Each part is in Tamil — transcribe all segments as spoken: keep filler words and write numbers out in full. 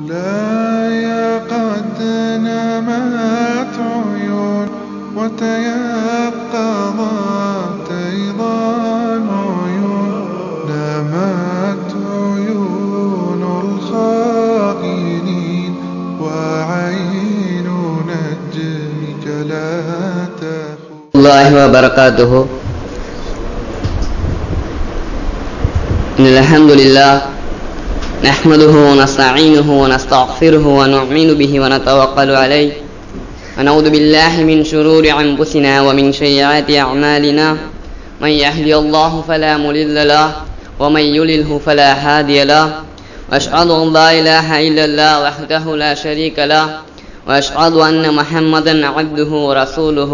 مولاي قد نمت عيون وتيقظت أيضا عيون نمت عيون الخائنين وعين نجمك لا تخون. الله وبركاته. الحمد لله نحمده ونستعينه ونستغفره ونؤمن به ونتوكل عليه ونعوذ بالله من شرور أنفسنا ومن سيئات أعمالنا من يهدي الله فلا مضل له ومن يضلل فلا هادي له وأشهد أن لا إله إلا الله وحده لا شريك له وأشهد أن محمدا عبده ورسوله.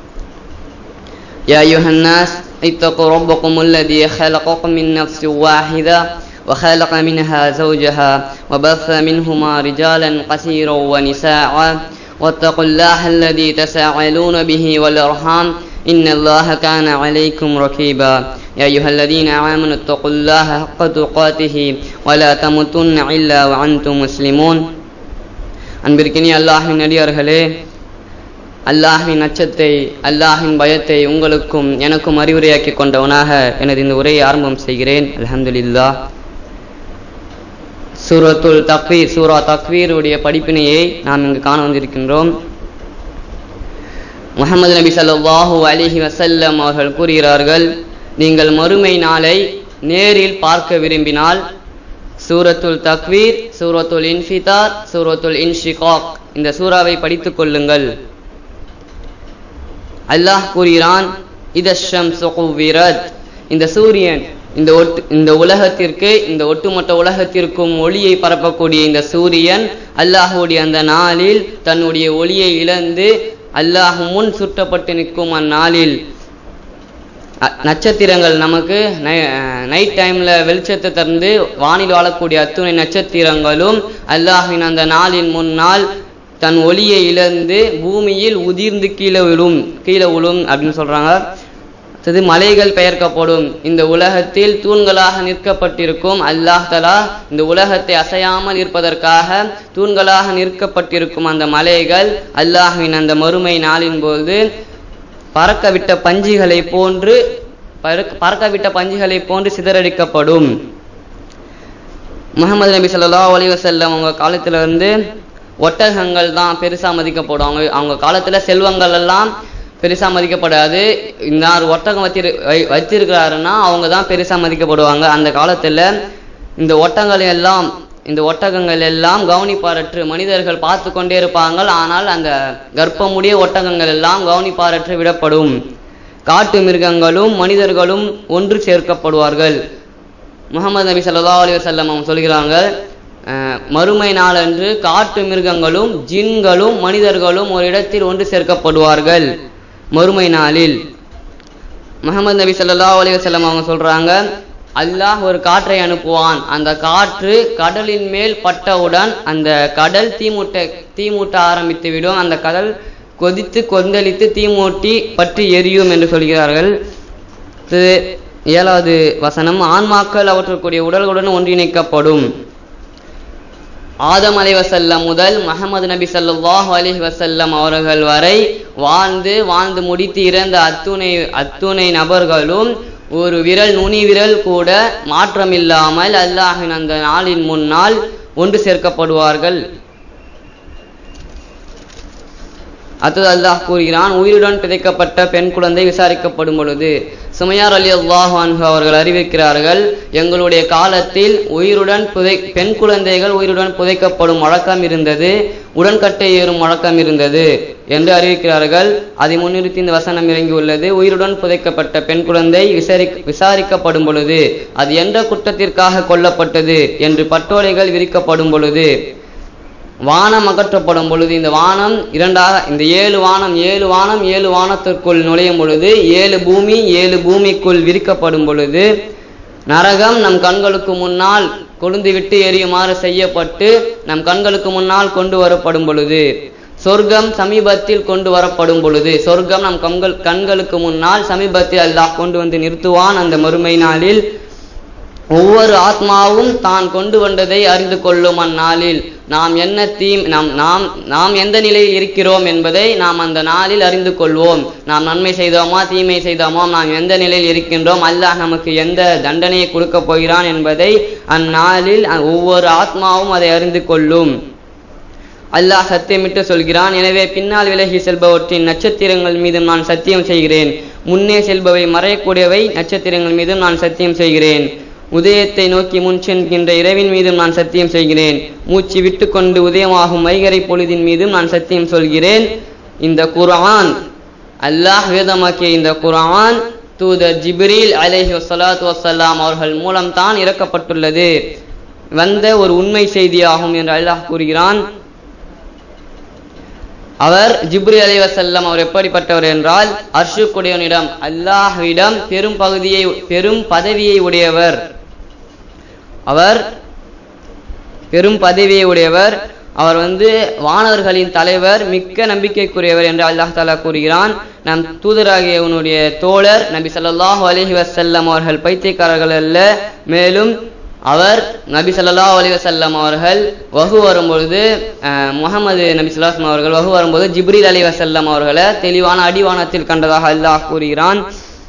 يا أيها الناس اتقوا ربكم الذي خلقكم من نفس واحدة وخلق منها زوجها وبث منهما رجالا كثيرا ونساء واتقوا الله الذي تساءلون به والأرحام إن الله كان عليكم رقيبا. يا أيها الذين آمنوا اتقوا الله حق تقاته ولا تموتن إلا وأنتم مسلمون. அன்பிற்கினிய அல்லாஹ்வின் அடியார்களே, அல்லாஹ்வின் அச்சத்தை அல்லாஹ்வின் பயத்தை உங்களுக்கும் எனக்கும் அறிவுரையாக்கி கொண்டவனாக எனது இந்த உரையை ஆரம்பம் செய்கிறேன். அல்ஹம்துலில்லாஹ். சூரத்துல் தக்வீர் சூரா தக்வீருடைய படிப்பினையை நாம் இங்கு காண வந்திருக்கின்றோம். முஹம்மது நபி ஸல்லல்லாஹு அலைஹி வஸல்லம் அவர்கள் கூறுகிறார்கள், நீங்கள் மறுமை நாளை நேரில் பார்க்க விரும்பினால் சூரத்துல் தக்வீர், சூரத்துல் இன்ஃபிதார், சூரத்துல் இன்ஷிகாக் இந்த சூறாவை படித்துக் கொள்ளுங்கள். அல்லாஹ் கூறுகிறான், இதஷம்ஸு குவ்விரத், இந்த சூரியன் இந்த ஒட்டு இந்த உலகத்திற்கு இந்த ஒட்டுமொத்த உலகத்திற்கும் ஒளியை பரப்பக்கூடிய இந்த சூரியன் அல்லாஹுடைய அந்த நாளில் தன்னுடைய ஒளியை இழந்து அல்லாஹ் முன் சுட்டப்பட்டு நிற்கும் அந்நாளில் நட்சத்திரங்கள் நமக்கு நைட் டைம்ல வெளிச்சத்தை தந்து வானில் வாழக்கூடிய அத்துணை நட்சத்திரங்களும் அல்லாஹின் அந்த நாளின் முன்னால் தன் ஒளியை இழந்து பூமியில் உதிர்ந்து கீழே விழும் கீழே விழும் அப்படின்னு சொல்றாங்க. அது மலைகள் பெயர்க்கப்படும். இந்த உலகத்தில் தூண்களாக நிற்கப்பட்டிருக்கும் அல்லாஹ் தஆலா இந்த உலகத்தை அசையாமல் இருப்பதற்காக தூண்களாக நிற்கப்பட்டிருக்கும் அந்த மலைகள் அல்லாஹ்வின் அந்த மறுமை நாளின் போது பறக்கவிட்ட பஞ்சுகளை போன்று பறக்கவிட்ட பஞ்சுகளை போன்று சிதறடிக்கப்படும். முஹம்மது நபி ஸல்லல்லாஹு அலைஹி வஸல்லம் அவங்க காலத்துல இருந்து ஒட்டகங்கள் தான் பெருசா மதிக்கப்படும். அவங்க அவங்க காலத்துல செல்வங்கள் எல்லாம் பெருசா மதிக்கப்படாது. இந்த ஒட்டகம் வச்சிரு வச்சிருக்கிறாருன்னா அவங்க தான் பெருசா மதிக்கப்படுவாங்க. அந்த காலத்துல இந்த ஒட்டகங்கள் எல்லாம் இந்த ஒட்டகங்கள் எல்லாம் கவனிப்பாரற்று மனிதர்கள் பார்த்து கொண்டே இருப்பாங்க. ஆனால் அந்த கர்ப்பமுடைய ஒட்டகங்கள் எல்லாம் கவனிப்பாரற்று விடப்படும். காட்டு மிருகங்களும் மனிதர்களும் ஒன்று சேர்க்கப்படுவார்கள். முஹம்மது நபி ஸல்லல்லாஹு அலைஹி வஸல்லம் அவங்க சொல்கிறாங்க, மறுமை நாளன்று காட்டு மிருகங்களும் ஜின்களும் மனிதர்களும் ஒரு இடத்தில் ஒன்று சேர்க்கப்படுவார்கள். மறுமை நாளில் முஹம்மது நபி ஸல்லல்லாஹு அலைஹி வஸல்லம் அவங்க சொல்றாங்க, அல்லாஹ் ஒரு காற்றை அனுப்புவான். அந்த காற்று கடலின் மேல் பட்டவுடன் அந்த கடல் தீமூட்ட தீமூட்ட ஆரம்பித்து விடும். அந்த கடல் கொதித்து கொந்தளித்து தீமூட்டி பற்றி எரியும் என்று சொல்கிறார்கள். ஏழாவது வசனம், ஆன்மாக்கள் அவற்றுக்குரிய உடல்களுடன் ஒன்றிணைக்கப்படும். ஆதம் அலைஹிவஸல்லம் முதல் முஹம்மது நபி ஸல்லல்லாஹு அலைஹி வஸல்லம் அவர்கள் வரை வாழ்ந்து வாழ்ந்து முடித்து இறந்த அத்துணை அத்துணை நபர்களும் ஒரு விரல் நுனி விரல் கூட மாற்றமில்லாமல் அல்லாஹ்வின் அந்த நாளின் முன்னால் ஒன்று சேர்க்கப்படுவார்கள். அடுத்தது அல்லாஹ் கூறுகிறான், உயிருடன் பிதைக்கப்பட்ட பெண் குழந்தை விசாரிக்கப்படும் பொழுது சுமையார் ரலியல்லாஹு அன்ஹு அவர்கள் அறிவிக்கிறார்கள், எங்களுடைய காலத்தில் உயிருடன் புதை பெண் குழந்தைகள் உயிருடன் புதைக்கப்படும் வழக்கம் இருந்தது, உடன்கட்டை ஏறும் வழக்கம் இருந்தது என்று அறிவிக்கிறார்கள். அதை முன்னிறுத்தி இந்த வசனம் இறங்கியுள்ளது. உயிருடன் புதைக்கப்பட்ட பெண் குழந்தை விசாரி விசாரிக்கப்படும் பொழுது அது எந்த குற்றத்திற்காக கொல்லப்பட்டது என்று பட்டோலைகள் விரிக்கப்படும் பொழுது வானம் அகற்றப்படும் பொழுது இந்த வானம் இரண்டாக இந்த ஏழு வானம் ஏழு வானம் ஏழு வானத்திற்குள் நுழையும் பொழுது ஏழு பூமி ஏழு பூமிக்குள் விரிக்கப்படும் பொழுது நரகம் நம் கண்களுக்கு முன்னால் கொழுந்துவிட்டு எரியுமாறு செய்யப்பட்டு நம் கண்களுக்கு முன்னால் கொண்டு வரப்படும் பொழுது சொர்க்கம் சமீபத்தில் கொண்டு வரப்படும் பொழுது சொர்க்கம் நம் கண்கள் கண்களுக்கு முன்னால் சமீபத்தில் அல்லாஹ் கொண்டு வந்து நிறுத்துவான். அந்த மறுமை நாளில் ஒவ்வொரு ஆத்மாவும் தான் கொண்டு வந்ததை அறிந்து கொள்ளும் அந்நாளில் நாம் என்ன தீ நாம் நாம் நாம் எந்த நிலையில் இருக்கிறோம் என்பதை நாம் அந்த நாளில் அறிந்து கொள்வோம். நாம் நன்மை செய்தோமா தீமை செய்தோமா, நாம் எந்த நிலையில் இருக்கின்றோம், அல்லாஹ் நமக்கு எந்த தண்டனையை கொடுக்க போகிறான் என்பதை அந்நாளில் ஒவ்வொரு ஆத்மாவும் அதை அறிந்து கொள்ளும். அல்லாஹ் சத்தியமிட்டு சொல்கிறான், எனவே பின்னால் விலகி செல்பவற்றின் நட்சத்திரங்கள் மீதும் நான் சத்தியம் செய்கிறேன், முன்னே செல்பவை மறையக்கூடியவை நட்சத்திரங்கள் மீதும் நான் சத்தியம் செய்கிறேன், உதயத்தை நோக்கி முன் சென்கின்ற இரவின் மீதும் நான் சத்தியம் செய்கிறேன், மூச்சு விட்டு கொண்டு உதயமாகும் வைகரை பொழுதின் மீதும் நான் சத்தியம் சொல்கிறேன். இந்த குர்ஆன், அல்லாஹ் வேதமாக்கிய இந்த குர்ஆன் தூதர் ஜிப்ரீல் அலைஹி வஸலாத்து வஸ்ஸலாம் அவர்கள் மூலம் தான் இறக்கப்பட்டுள்ளது, வந்த ஒரு உண்மை செய்தியாகும் என்று அல்லாஹ் கூறுகிறான். அவர் ஜிப்ரீல் அலைஹி வஸல்லம் அவர் எப்படிப்பட்டவர் என்றால், அர்ஷுக்குடையவனிடம் அல்லாஹ்விடம் பெரும் பகுதியை பெரும் பதவியை உடையவர். அவர் பெரும் பதவியை உடையவர் அவர் வந்து வானவர்களின் தலைவர், மிக்க நம்பிக்கைக்குரியவர் என்று அல்லாஹ் தஆலா கூறுகிறான். நம் தூதராகியவனுடைய தோழர் நபி ஸல்லல்லாஹு அலைஹி வஸல்லம் அவர்கள் பைத்தியக்காரர்கள் அல்ல. மேலும் அவர் நபி ஸல்லல்லாஹு அலைஹி வஸல்லம் அவர்கள் வஹு வரும்பொழுது முஹம்மது நபி ஸல்லல்லாஹு அலைஹி வஸல்லம் அவர்கள் வஹு வரும்போது ஜிப்ரீல் அலைஹி வஸல்லம் அவர்களை தெளிவான அடிவானத்தில் கண்டதாக அல்லாஹ் கூறுகிறான்.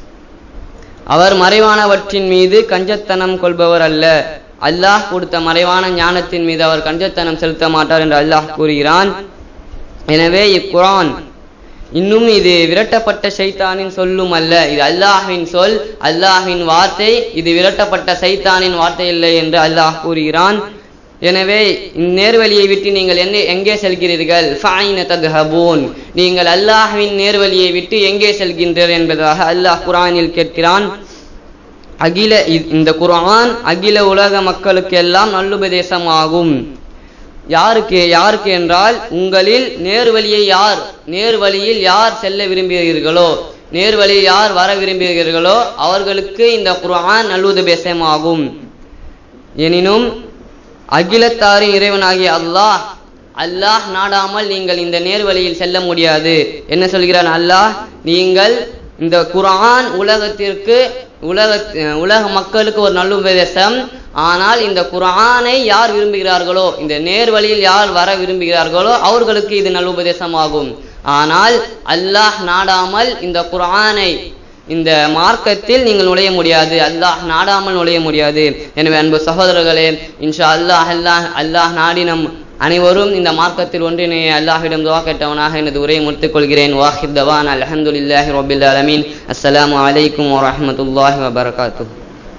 அவர் மறைவானவற்றின் மீது கஞ்சத்தனம் கொள்பவர் அல்ல, அல்லாஹ் கொடுத்த மறைவான ஞானத்தின் மீது அவர் கஞ்சத்தனம் செலுத்த மாட்டார் என்று அல்லாஹ் கூறுகிறான். எனவே இக்குர்ஆன் இன்னும் இது விரட்டப்பட்ட ஷைத்தானின் சொல்லும் அல்ல, இது அல்லாஹ்வின் சொல், அல்லாஹ்வின் வார்த்தை, இது விரட்டப்பட்ட சைத்தானின் வார்த்தை இல்லை என்று அல்லாஹ் கூறுகிறான். எனவே நேர்வழியை விட்டு நீங்கள் என்ன எங்கே செல்கிறீர்கள், ஃபைன தத்ஹபூன், நீங்கள் அல்லாஹ்வின் நேர்வழியை விட்டு எங்கே செல்கின்றீர்கள் என்பதாக அல்லாஹ் குர்ஆனில் கேட்கிறான். அகில இந்த குர்ஆன் அகில உலக மக்களுக்கு எல்லாம் நல்லுபதேசமாகும். யாருக்கு யாருக்கு என்றால், உங்களில் நேர்வழியை யார் நேர்வழியில் யார் செல்ல விரும்புகிறீர்களோ, நேர்வழியில் யார் வர விரும்புகிறீர்களோ அவர்களுக்கு இந்த குர்ஆன் நல்லுபதேசமாகும். எனினும் அகிலத்தாரின் இறைவனாகிய அல்லாஹ் அல்லாஹ் நாடாமல் நீங்கள் இந்த நேர்வழியில் செல்ல முடியாது. என்ன சொல்கிறான் அல்லாஹ், நீங்கள் இந்த குர்ஆன் உலகத்திற்கு உலக உலக மக்களுக்கு ஒரு நல்லுபதேசம். ஆனால் இந்த குர்ஆனை யார் விரும்புகிறார்களோ, இந்த நேர்வழியில் யார் வர விரும்புகிறார்களோ அவர்களுக்கு இது நல்லுபதேசமாகும். ஆனால் அல்லாஹ் நாடாமல் இந்த குர்ஆனை இந்த மார்க்கத்தில் நீங்கள் நுழைய முடியாது, அல்லாஹ் நாடாமல் நுழைய முடியாது. எனவே அன்பு சகோதரர்களே, இன்ஷா அல்லாஹ் அல்லாஹ் அல்லாஹ் நாடி நம் அனைவரும் இந்த மார்க்கத்தில் ஒன்றினை அல்லாஹ்விடம் துஆ கேட்டவனாக எனது உரையை முடித்துக் கொள்கிறேன். வாஹிர் தவானா அல்ஹம்துலில்லாஹி ரப்பில் ஆலமீன். அஸ்ஸலாமு அலைக்கும் வரஹ்மத்துல்லாஹி வபரகாத்துஹு.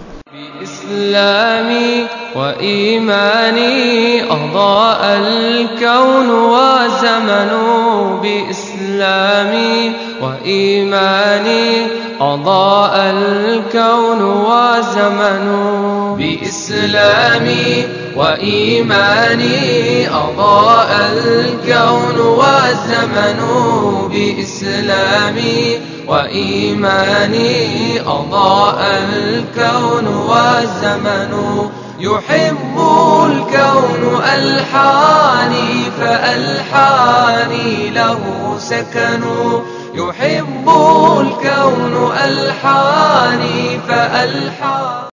بإسلامي وإيماني أضاء الكون وزمن، بإسلامي وإيماني أضاء الكون وزمن، بإسلامي وإيماني أضاء الكون والزمن، بإسلامي وإيماني أضاء الكون والزمن، يحب الكون ألحاني فألحاني له سكن، يحب الكون ألحاني فألحاني